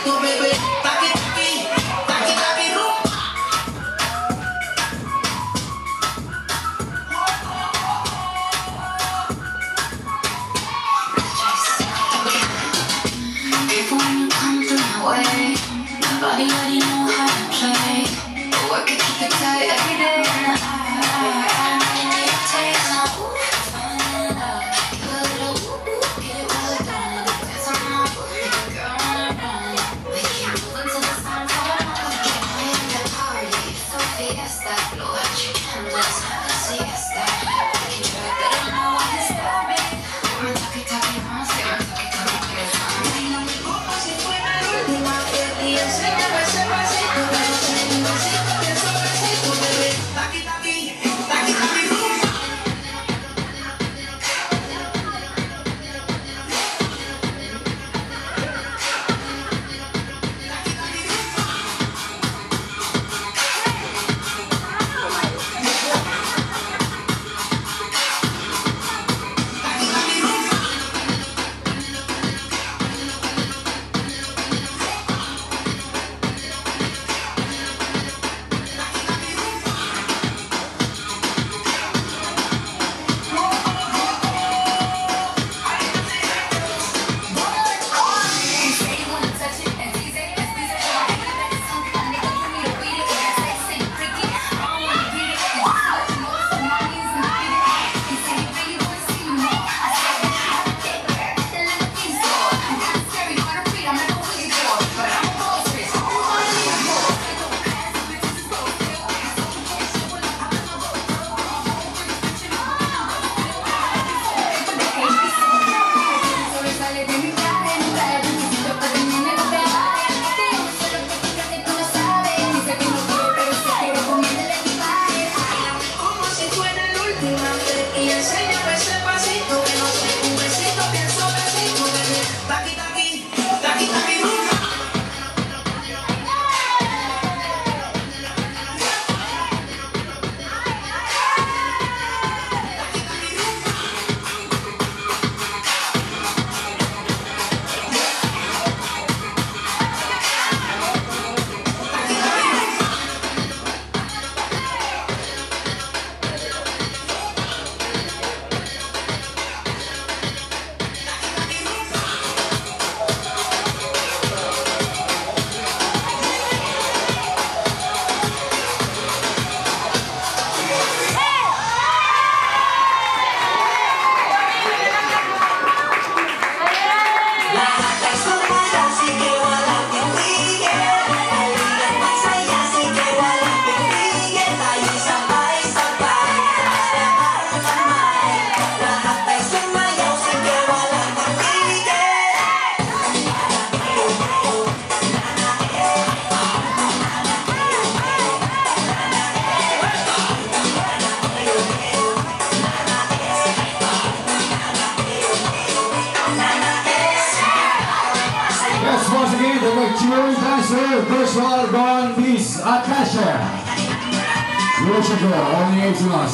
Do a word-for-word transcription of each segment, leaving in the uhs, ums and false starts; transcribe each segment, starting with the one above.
Cartier Dancers, first one gone Cris Acacia. よろしくお願いします。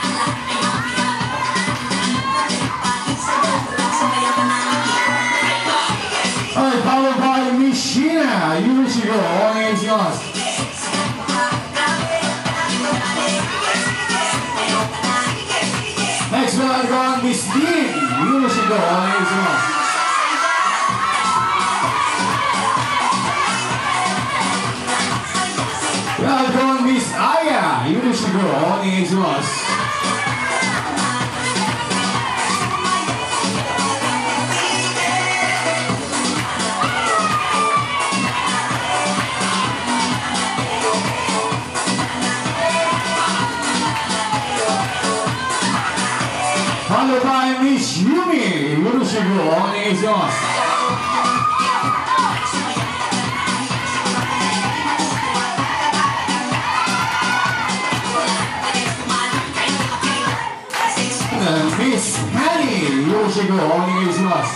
はい、followed by Miss Sheena. よろしくお願いします。Next one gone Miss Dean. よろしくお願いします。Welcome Miss Aya. よろしくお願いします。Followed by Miss Yumi. よろしくお願いします。Miss Penny, よろしくお願いします。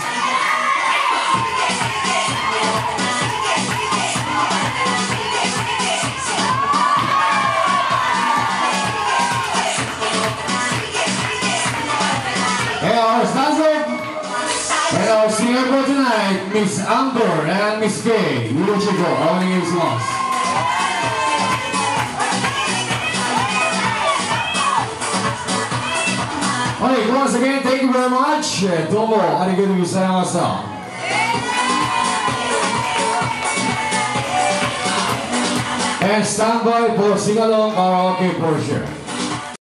えー、スタンド And our singer for tonight, Miss Amber and Miss Kay. Yoshiko, only age lost. Alright, once again, thank you very much. Domo, arigatou gozaimashita. And stand by for sing-along karaoke portion.